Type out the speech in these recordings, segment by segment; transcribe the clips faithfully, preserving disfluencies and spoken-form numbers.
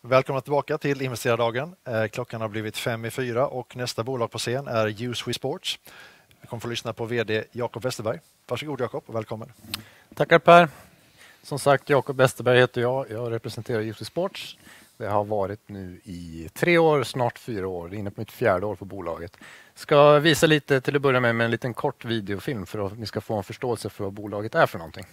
Välkomna tillbaka till Investerardagen. Klockan har blivit fem i fyra och nästa bolag på scen är USWE Sports. Vi kommer få lyssna på vd Jacob Westerberg. Varsågod Jacob och välkommen. Tackar Per. Som sagt, Jacob Westerberg heter jag. Jag representerar USWE Sports. Det har varit nu i tre år, snart fyra år. Inne på mitt fjärde år på bolaget. Ska visa lite till att börja med med en liten kort videofilm för att ni ska få en förståelse för vad bolaget är för någonting.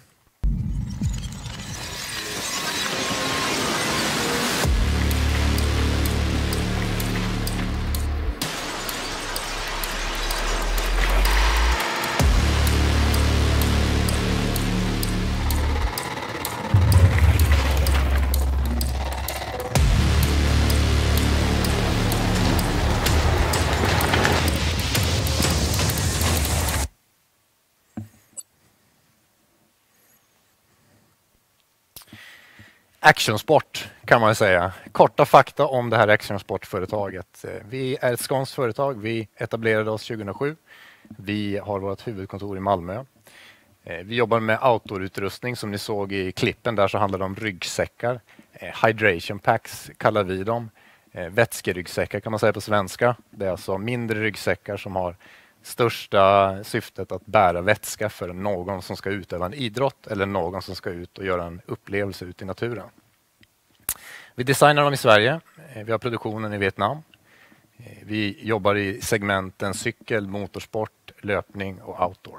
Actionsport kan man säga. Korta fakta om det här actionsportföretaget. Vi är ett skånskt företag. Vi etablerade oss tjugohundrasju. Vi har vårt huvudkontor i Malmö. Vi jobbar med outdoorutrustning. Som ni såg i klippen där så handlar det om ryggsäckar. Hydration packs kallar vi dem. Vätskeryggsäckar kan man säga på svenska. Det är alltså mindre ryggsäckar som har största syftet att bära vätska för någon som ska utöva en idrott eller någon som ska ut och göra en upplevelse ute i naturen. Vi designar dem i Sverige. Vi har produktionen i Vietnam. Vi jobbar i segmenten cykel, motorsport, löpning och outdoor.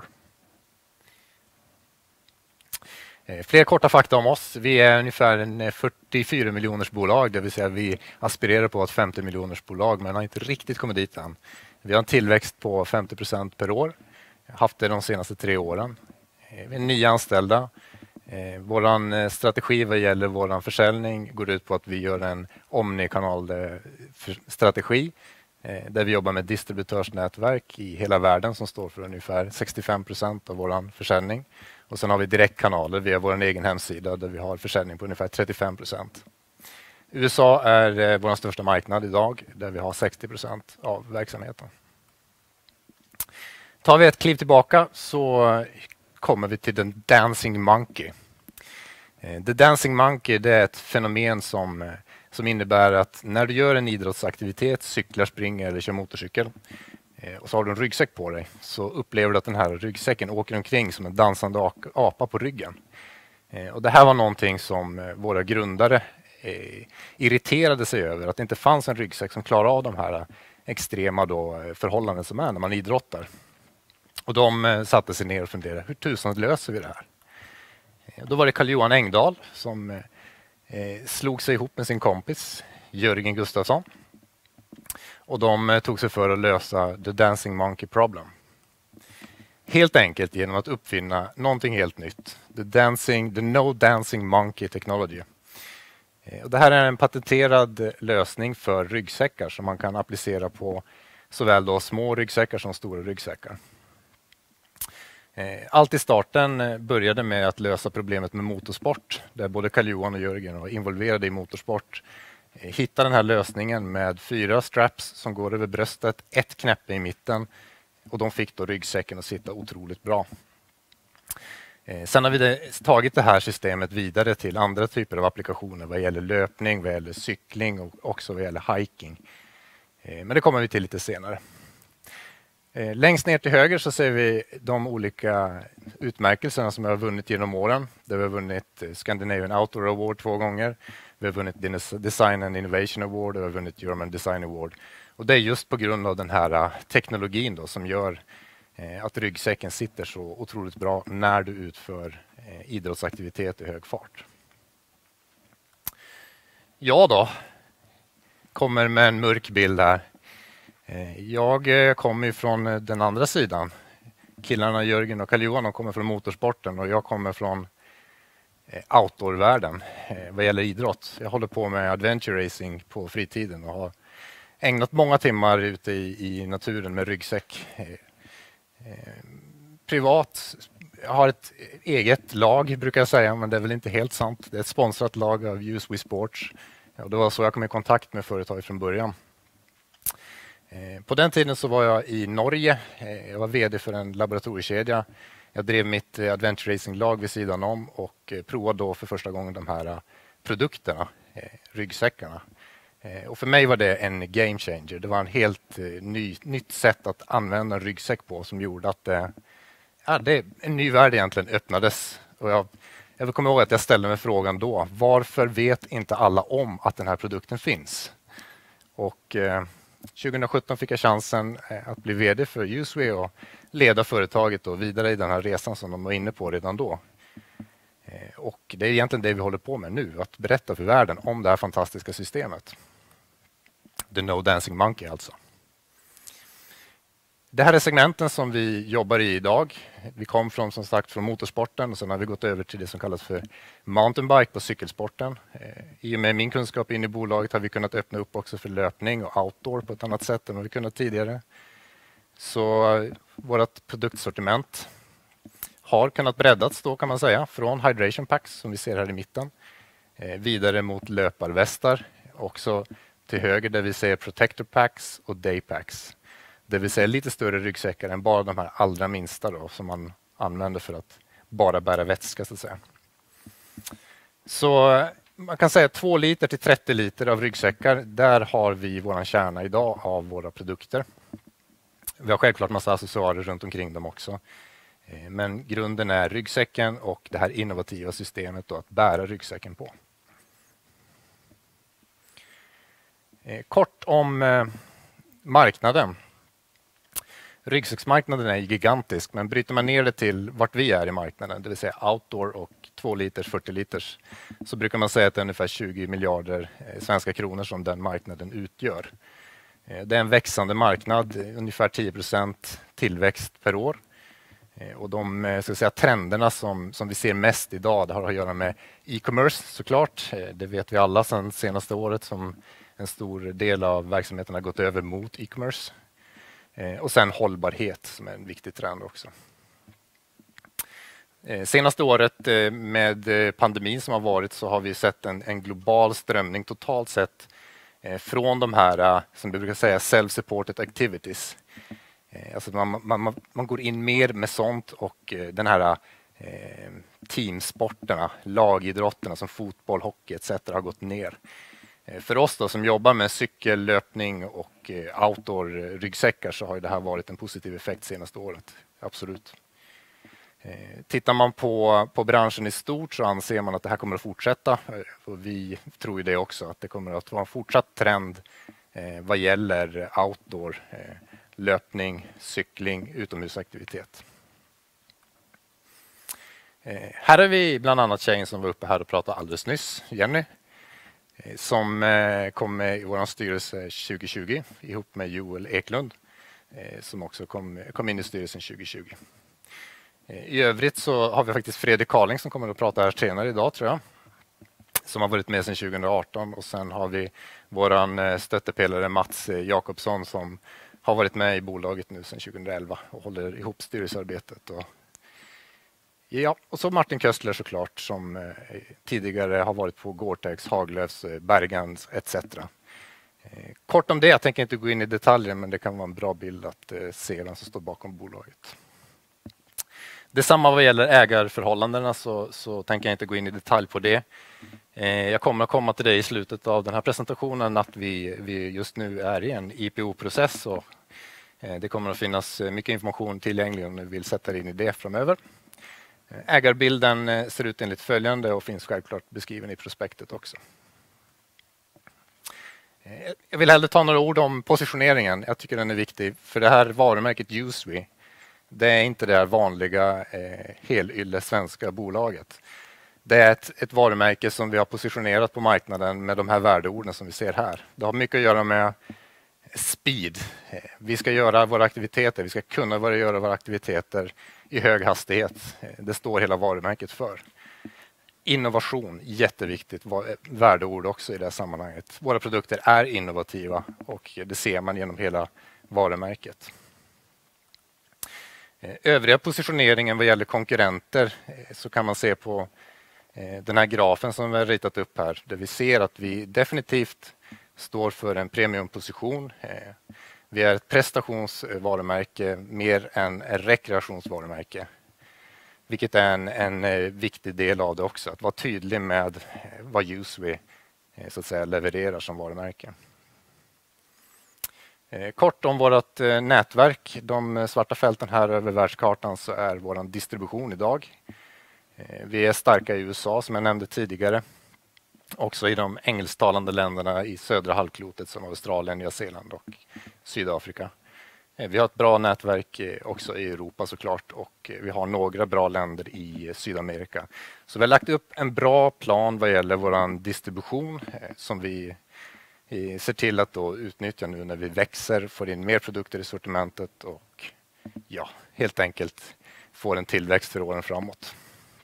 Fler korta fakta om oss. Vi är ungefär en fyrtiofyra miljoners bolag, det vill säga vi aspirerar på ett femtio miljoners bolag men har inte riktigt kommit dit än. Vi har en tillväxt på femtio procent per år. Haft det de senaste tre åren. Vi är nio anställda. Vår strategi vad gäller vår försäljning går ut på att vi gör en omnikanal-strategi där vi jobbar med distributörsnätverk i hela världen som står för ungefär sextiofem procent av vår försäljning. Och sen har vi direktkanaler via vår egen hemsida där vi har försäljning på ungefär trettiofem procent. U S A är vår största marknad idag där vi har sextio procent av verksamheten. Tar vi ett kliv tillbaka så kommer vi till den Dancing Monkey. The Dancing Monkey det är ett fenomen som, som innebär att när du gör en idrottsaktivitet, cyklar, springer eller kör motorcykel och så har du en ryggsäck på dig så upplever du att den här ryggsäcken åker omkring som en dansande apa på ryggen. Och det här var någonting som våra grundare irriterade sig över, att det inte fanns en ryggsäck som klarar av de här extrema då förhållanden som är när man idrottar. Och de satte sig ner och funderade, hur tusan löser vi det här? Då var det Carl-Johan Engdahl som eh, slog sig ihop med sin kompis Jörgen Gustafsson. Och de eh, tog sig för att lösa The Dancing Monkey Problem. Helt enkelt genom att uppfinna någonting helt nytt. The, dancing, the No Dancing Monkey Technology. Eh, och det här är en patenterad lösning för ryggsäckar som man kan applicera på såväl då små ryggsäckar som stora ryggsäckar. Allt i starten började med att lösa problemet med motorsport där både Carl-Johan och Jörgen var involverade i motorsport. Hitta den här lösningen med fyra straps som går över bröstet, ett knäppe i mitten och de fick då ryggsäcken att sitta otroligt bra. Sen har vi tagit det här systemet vidare till andra typer av applikationer vad gäller löpning, vad gäller cykling och också vad gäller hiking. Men det kommer vi till lite senare. Längst ner till höger så ser vi de olika utmärkelserna som jag har vunnit genom åren. Där vi har vunnit Scandinavian Outdoor Award två gånger. Vi har vunnit Design and Innovation Award och vi har vunnit German Design Award. Och det är just på grund av den här teknologin då som gör att ryggsäcken sitter så otroligt bra när du utför idrottsaktivitet i hög fart. Jag då kommer med en mörk bild här. Jag kommer från den andra sidan. Killarna Jörgen och Carl-Johan kommer från motorsporten och jag kommer från outdoorvärlden vad gäller idrott. Jag håller på med adventure racing på fritiden och har ägnat många timmar ute i, i naturen med ryggsäck. Privat, jag har ett eget lag brukar jag säga, men det är väl inte helt sant. Det är ett sponsrat lag av USWE Sports. Och det var så jag kom i kontakt med företaget från början. På den tiden så var jag i Norge. Jag var vd för en laboratoriekedja. Jag drev mitt adventure racing-lag vid sidan om och provade då för första gången de här produkterna. eh, ryggsäckarna. Eh, och för mig var det en game changer. Det var en helt eh, ny, nytt sätt att använda en ryggsäck på som gjorde att eh, ja, det, en ny värld egentligen öppnades. Och jag, jag kommer ihåg att jag ställde mig frågan då, varför vet inte alla om att den här produkten finns? Och eh, tjugohundrasjutton fick jag chansen eh, att bli vd för USWE och leda företaget och vidare i den här resan som de var inne på redan då. Eh, och det är egentligen det vi håller på med nu, att berätta för världen om det här fantastiska systemet. The No Dancing Monkey alltså. Det här är segmenten som vi jobbar i idag. Vi kom från, som sagt, från motorsporten och sen har vi gått över till det som kallas för mountainbike på cykelsporten. Eh, I och med min kunskap in i bolaget har vi kunnat öppna upp också för löpning och outdoor på ett annat sätt än vad vi kunnat tidigare. Så eh, vårt produktsortiment har kunnat breddats då kan man säga från hydration packs som vi ser här i mitten eh, vidare mot löparvästar, också till höger där vi ser protector packs och day packs. Det vill säga lite större ryggsäckar än bara de här allra minsta då, som man använder för att bara bära vätska så att säga. Så man kan säga två liter till trettio liter av ryggsäckar. Där har vi våran kärna idag av våra produkter. Vi har självklart massa accessoarer runt omkring dem också. Men grunden är ryggsäcken och det här innovativa systemet då att bära ryggsäcken på. Kort om marknaden. Ryggsäcksmarknaden är gigantisk, men bryter man ner det till vart vi är i marknaden, det vill säga outdoor och två liters, fyrtio liters, så brukar man säga att det är ungefär tjugo miljarder svenska kronor som den marknaden utgör. Det är en växande marknad, ungefär tio procent tillväxt per år. Och de ska säga, trenderna som, som vi ser mest idag, det har att göra med e-commerce såklart. Det vet vi alla sedan senaste året som en stor del av verksamheten har gått över mot e-commerce. Och sen hållbarhet som är en viktig trend också. Senaste året med pandemin som har varit så har vi sett en, en global strömning totalt sett från de här, som vi brukar säga, self-supported activities. Alltså man, man, man går in mer med sånt och den här eh, teamsporterna, lagidrotterna som fotboll, hockey et cetera har gått ner. För oss då, som jobbar med cykel, löpning och outdoor-ryggsäckar så har det här varit en positiv effekt senaste året. Absolut. Tittar man på, på branschen i stort så anser man att det här kommer att fortsätta. Och vi tror ju det också, att det kommer att vara en fortsatt trend eh, vad gäller outdoor, eh, löpning, cykling, utomhusaktivitet. Eh, här är vi bland annat tjejen som var uppe här och pratade alldeles nyss, Jenny. Som kom med i vår styrelse tjugo tjugo ihop med Joel Eklund som också kom, kom in i styrelsen tjugo tjugo. I övrigt så har vi faktiskt Fredrik Karling som kommer att prata här senare idag tror jag. Som har varit med sedan tjugo arton och sen har vi våran stöttepelare Mats Jakobsson som har varit med i bolaget nu sedan tjugo elva och håller ihop styrelsearbetet. Och Ja, och så Martin Köstler såklart som eh, tidigare har varit på Gore-Tex, Haglöfs, eh, Bergans et cetera. Eh, kort om det, jag tänker inte gå in i detaljer men det kan vara en bra bild att eh, se vem som står bakom bolaget. Detsamma vad gäller ägarförhållandena så, så tänker jag inte gå in i detalj på det. Eh, jag kommer att komma till det i slutet av den här presentationen att vi, vi just nu är i en I P O-process och eh, det kommer att finnas mycket information tillgänglig om ni vill sätta er in i det framöver. Ägarbilden ser ut enligt följande och finns självklart beskriven i prospektet också. Jag vill hellre ta några ord om positioneringen. Jag tycker den är viktig för det här varumärket USWE. Det är inte det här vanliga eh, helylle svenska bolaget. Det är ett, ett varumärke som vi har positionerat på marknaden med de här värdeorden som vi ser här. Det har mycket att göra med speed. Vi ska göra våra aktiviteter, vi ska kunna göra våra aktiviteter i hög hastighet. Det står hela varumärket för. Innovation, jätteviktigt värdeord också i det här sammanhanget. Våra produkter är innovativa och det ser man genom hela varumärket. Övriga positioneringen vad gäller konkurrenter så kan man se på den här grafen som vi har ritat upp här där vi ser att vi definitivt står för en premiumposition. Vi är ett prestationsvarumärke mer än ett rekreationsvarumärke. Vilket är en, en viktig del av det också. Att vara tydlig med vad USWE så att säga levererar som varumärke. Kort om vårt nätverk. De svarta fälten här över världskartan så är vår distribution idag. Vi är starka i U S A som jag nämnde tidigare. Också i de engelsktalande länderna i södra halvklotet som Australien, Nya Zeeland och Sydafrika. Vi har ett bra nätverk också i Europa såklart och vi har några bra länder i Sydamerika. Så vi har lagt upp en bra plan vad gäller vår distribution som vi ser till att då utnyttja nu när vi växer, får in mer produkter i sortimentet och ja, helt enkelt får en tillväxt för åren framåt.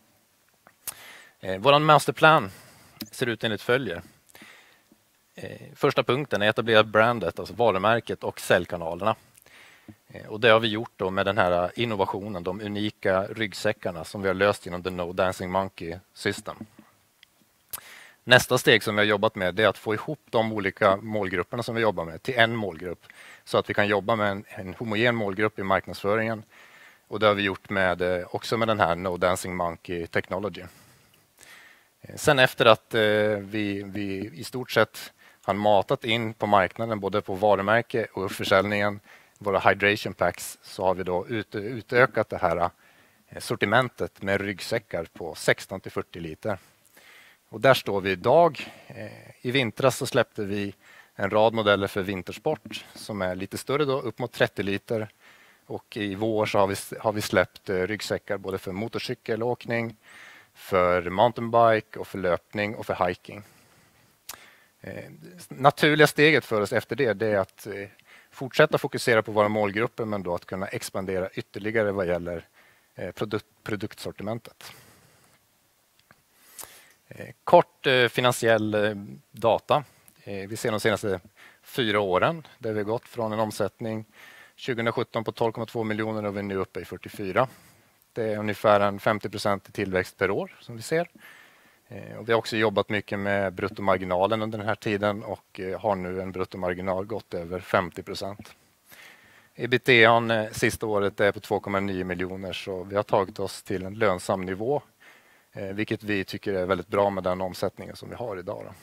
Vår masterplan ser ut enligt följer. Första punkten är att etablera brandet, alltså varumärket och säljkanalerna. Och det har vi gjort då med den här innovationen, de unika ryggsäckarna som vi har löst genom The No Dancing Monkey System. Nästa steg som vi har jobbat med är att få ihop de olika målgrupperna som vi jobbar med till en målgrupp så att vi kan jobba med en, en homogen målgrupp i marknadsföringen. Och det har vi gjort med, också med den här No Dancing Monkey Technology. Sen efter att eh, vi, vi i stort sett har matat in på marknaden både på varumärke och försäljningen våra hydration packs så har vi då ut, utökat det här sortimentet med ryggsäckar på sexton till fyrtio liter. Och där står vi idag. I vintras så släppte vi en rad modeller för vintersport som är lite större då, upp mot trettio liter. Och i vår så har vi, har vi släppt ryggsäckar både för motorcykelåkning, för mountainbike och för löpning och för hiking. Naturliga steget för oss efter det, det är att fortsätta fokusera på våra målgrupper men då att kunna expandera ytterligare vad gäller produkt, produktsortimentet. Kort finansiell data. Vi ser de senaste fyra åren där vi har gått från en omsättning tjugohundrasjutton på tolv komma två miljoner och vi är nu uppe i fyrtiofyra. Det är ungefär en femtio procent tillväxt per år som vi ser. Och vi har också jobbat mycket med bruttomarginalen under den här tiden och har nu en bruttomarginal gått över femtio procent. Ebitda sista året är på två komma nio miljoner så vi har tagit oss till en lönsam nivå. Vilket vi tycker är väldigt bra med den omsättningen som vi har idag. Då.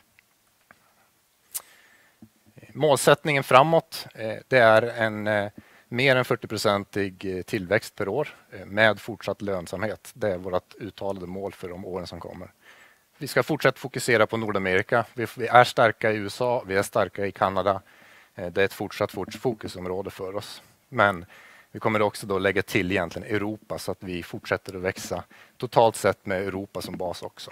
Målsättningen framåt det är en mer än fyrtio procentig tillväxt per år med fortsatt lönsamhet. Det är vårt uttalade mål för de åren som kommer. Vi ska fortsätta fokusera på Nordamerika. Vi är starka i U S A, vi är starka i Kanada. Det är ett fortsatt fokusområde för oss. Men vi kommer också då lägga till egentligen Europa så att vi fortsätter att växa totalt sett med Europa som bas också.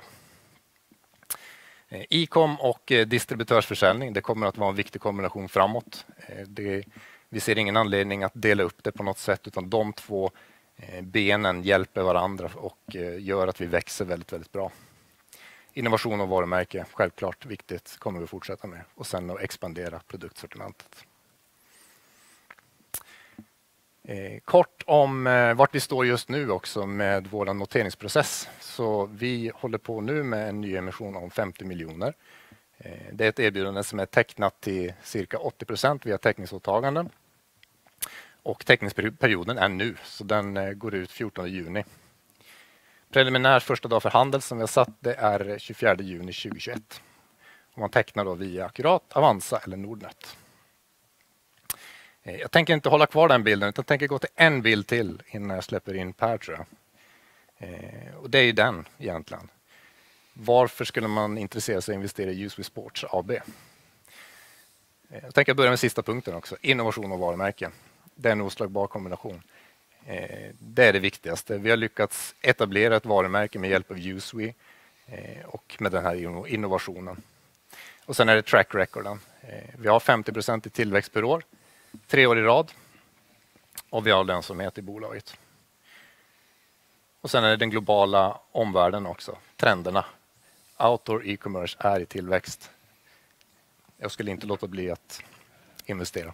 E-com och distributörsförsäljning, det kommer att vara en viktig kombination framåt. Det, vi ser ingen anledning att dela upp det på något sätt utan de två benen hjälper varandra och gör att vi växer väldigt, väldigt bra. Innovation och varumärke, självklart viktigt, kommer vi fortsätta med och sen att expandera produktsortimentet. Eh, kort om eh, vart vi står just nu också med vår noteringsprocess. Så vi håller på nu med en ny emission om femtio miljoner. Eh, det är ett erbjudande som är tecknat till cirka åttio procent via teckningsåtaganden. Och teckningsperioden är nu, så den eh, går ut fjortonde juni. Preliminär första dag för handel som vi har satt det är tjugofjärde juni tjugohundratjugoett. Och man tecknar då via Accurat, Avanza eller Nordnet. Jag tänker inte hålla kvar den bilden utan tänker gå till en bild till innan jag släpper in Per tror jag. Eh, och det är ju den egentligen. Varför skulle man intressera sig och investera i USWE Sports A B? Eh, jag tänker börja med sista punkten också. Innovation och varumärke. Det är en oslagbar kombination. Eh, det är det viktigaste. Vi har lyckats etablera ett varumärke med hjälp av USWE eh, och med den här innovationen. Och sen är det track recorden. Eh, vi har femtio procent i tillväxt per år. Tre år i rad och vi har lönsamhet i bolaget. Och sen är det den globala omvärlden också, trenderna. Outdoor e-commerce är i tillväxt. Jag skulle inte låta bli att investera.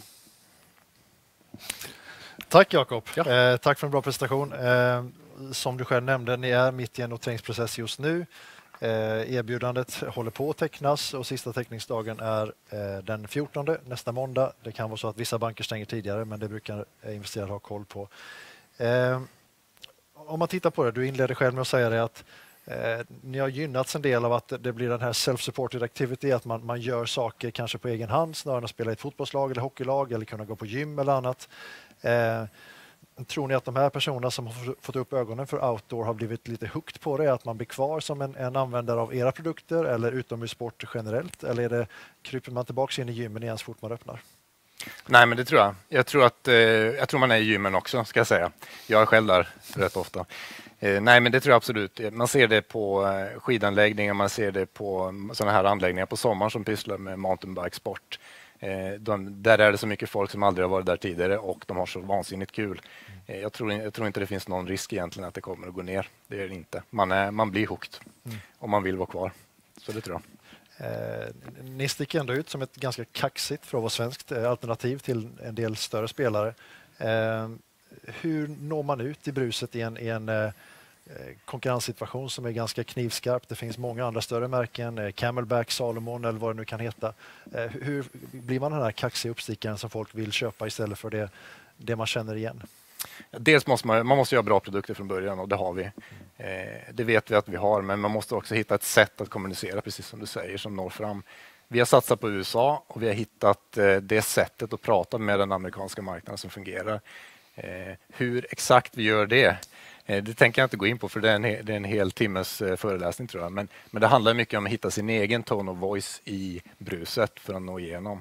Tack Jakob. Ja. Eh, tack för en bra presentation. Eh, som du själv nämnde, ni är mitt i en noteringsprocess just nu. Eh, erbjudandet håller på att tecknas och sista teckningsdagen är eh, den fjortonde nästa måndag. Det kan vara så att vissa banker stänger tidigare men det brukar investerare ha koll på. Eh, om man tittar på det, du inledde själv med att säga det att Eh, ni har gynnats en del av att det blir den här self-supported activity, att man, man gör saker kanske på egen hand snarare än att spela i ett fotbollslag eller hockeylag eller kunna gå på gym eller annat. Eh, tror ni att de här personerna som har fått upp ögonen för outdoor har blivit lite hooked på det, att man blir kvar som en, en användare av era produkter eller utomhussport generellt, eller är det, kryper man tillbaka in i gymmen igen så fort man öppnar? Nej, men det tror jag. Jag tror att eh, jag tror man är i gymmen också, ska jag säga. Jag är själv där rätt ofta. Eh, nej, men det tror jag absolut. Man ser det på eh, skidanläggningar, man ser det på sådana här anläggningar på sommaren som pysslar med mountainbikesport. Eh, de, där är det så mycket folk som aldrig har varit där tidigare och de har så vansinnigt kul. Eh, jag, tror, jag tror inte det finns någon risk egentligen att det kommer att gå ner. Det är det inte. Man, är, man blir hooked mm. om man vill vara kvar. Så det tror jag. Eh, ni sticker ändå ut som ett ganska kaxigt, för att vara svenskt, eh, alternativ till en del större spelare. Eh, hur når man ut i bruset i en, i en eh, konkurrenssituation som är ganska knivskarp? Det finns många andra större märken, eh, Camelback, Salomon eller vad det nu kan heta. Eh, hur blir man den här kaxiga uppstickaren som folk vill köpa istället för det, det man känner igen? Dels måste man, man måste göra bra produkter från början och det har vi. Eh, det vet vi att vi har, men man måste också hitta ett sätt att kommunicera, precis som du säger, som når fram. Vi har satsat på U S A och vi har hittat eh, det sättet att prata med den amerikanska marknaden som fungerar. Eh, hur exakt vi gör det, eh, det tänker jag inte gå in på, för det är en, det är en hel timmes eh, föreläsning tror jag. Men, men det handlar mycket om att hitta sin egen tone of voice i bruset för att nå igenom.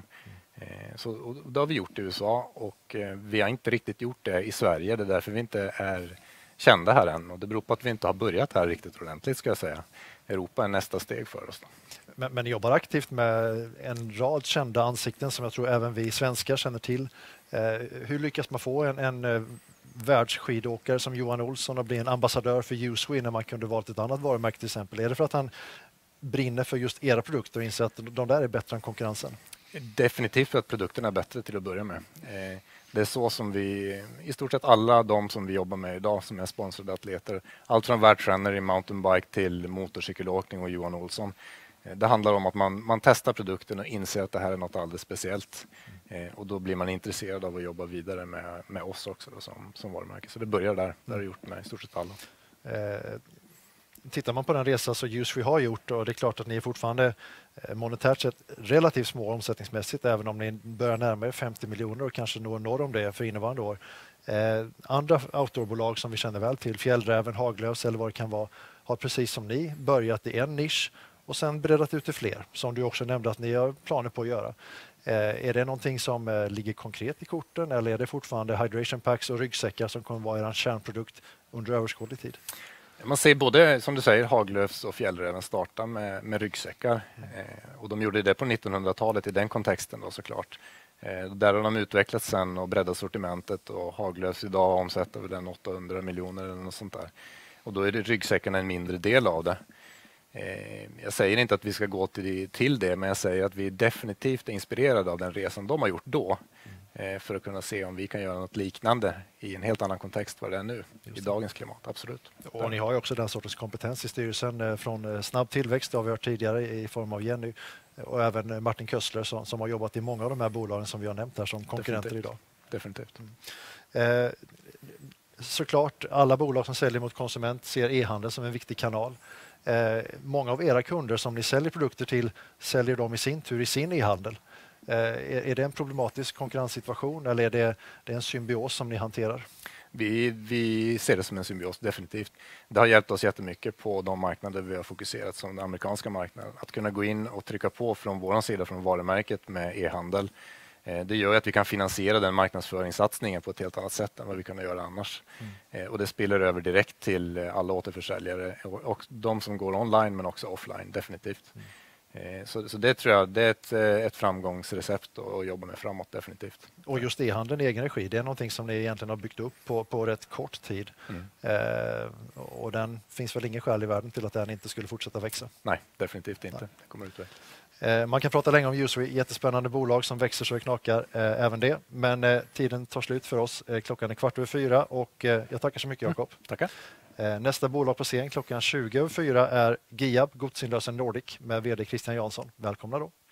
Så, och det har vi gjort i U S A och eh, vi har inte riktigt gjort det i Sverige. Det är därför vi inte är kända här än. Och det beror på att vi inte har börjat här riktigt ordentligt, ska jag säga. Europa är nästa steg för oss. Då. Men, men ni jobbar aktivt med en rad kända ansikten som jag tror även vi svenskar känner till. Eh, hur lyckas man få en, en eh, världsskidåkare som Johan Olsson att bli en ambassadör för USWE när man kunde valt ett annat varumärke till exempel? Är det för att han brinner för just era produkter och inser att de där är bättre än konkurrensen? Definitivt för att produkterna är bättre till att börja med. Det är så som vi, i stort sett alla de som vi jobbar med idag som är sponsrade atleter, allt från världstränare i mountainbike till motorcykelåkning och Johan Olsson. Det handlar om att man, man testar produkten och inser att det här är något alldeles speciellt. Och då blir man intresserad av att jobba vidare med, med oss också då, som, som varumärke. Så det börjar där, det har det gjort med i stort sett alla. Eh. Tittar man på den resa så USWE har gjort, och det är klart att ni är fortfarande monetärt sett relativt små omsättningsmässigt, även om ni börjar närma er femtio miljoner och kanske når norr om det för innevarande år. Eh, andra outdoorbolag som vi känner väl till, Fjällräven, Haglöfs eller vad det kan vara, har precis som ni börjat i en nisch och sen breddat ut till fler, som du också nämnde att ni har planer på att göra. Eh, är det någonting som eh, ligger konkret i korten, eller är det fortfarande hydration packs och ryggsäckar som kommer vara er kärnprodukt under överskådlig tid? Man ser både, som du säger, Haglöfs och Fjällräven starta med, med ryggsäckar. Eh, och de gjorde det på nittonhundratalet i den kontexten då, såklart. Eh, där har de utvecklats sen och breddat sortimentet, och Haglöfs idag omsätter väl den åttahundra miljoner eller något sånt där. Och då är det ryggsäckarna en mindre del av det. Eh, jag säger inte att vi ska gå till, till det, men jag säger att vi definitivt är inspirerade av den resan de har gjort då. För att kunna se om vi kan göra något liknande i en helt annan kontext vad det är nu i dagens klimat, absolut. Och ni har ju också den sortens kompetens i styrelsen från snabb tillväxt, det har vi hört tidigare i form av Jenny, och även Martin Kössler som, som har jobbat i många av de här bolagen som vi har nämnt här som konkurrenter Definitivt. idag. Definitivt. Mm. Eh, såklart, alla bolag som säljer mot konsument ser e-handel som en viktig kanal. Eh, många av era kunder som ni säljer produkter till säljer de i sin tur i sin e-handel. Eh, är det en problematisk konkurrenssituation, eller är det, det är en symbios som ni hanterar? Vi, vi ser det som en symbios, definitivt. Det har hjälpt oss jättemycket på de marknader vi har fokuserat, som den amerikanska marknaden. Att kunna gå in och trycka på från vår sida, från varumärket med e-handel. Eh, det gör att vi kan finansiera den marknadsföringssatsningen på ett helt annat sätt än vad vi kan göra annars. Mm. Eh, och det spiller över direkt till alla återförsäljare och, och de som går online men också offline, definitivt. Mm. Så, så det tror jag det är ett, ett framgångsrecept att jobba med framåt, definitivt. Och just e-handeln i egen regi, det är någonting som ni egentligen har byggt upp på, på rätt kort tid. Mm. Eh, och den finns väl ingen skäl i världen till att den inte skulle fortsätta växa? Nej, definitivt inte. Nej. Det kommer utvecklas. Eh, man kan prata länge om USWE, jättespännande bolag som växer så det knakar, eh, även det. Men eh, tiden tar slut för oss. Eh, klockan är kvart över fyra och eh, jag tackar så mycket, Jakob. Mm. Tackar. Nästa bolag på scen klockan tjugo över fyra är Giab, Godsinlösen Nordic med vd Christian Jansson. Välkomna då.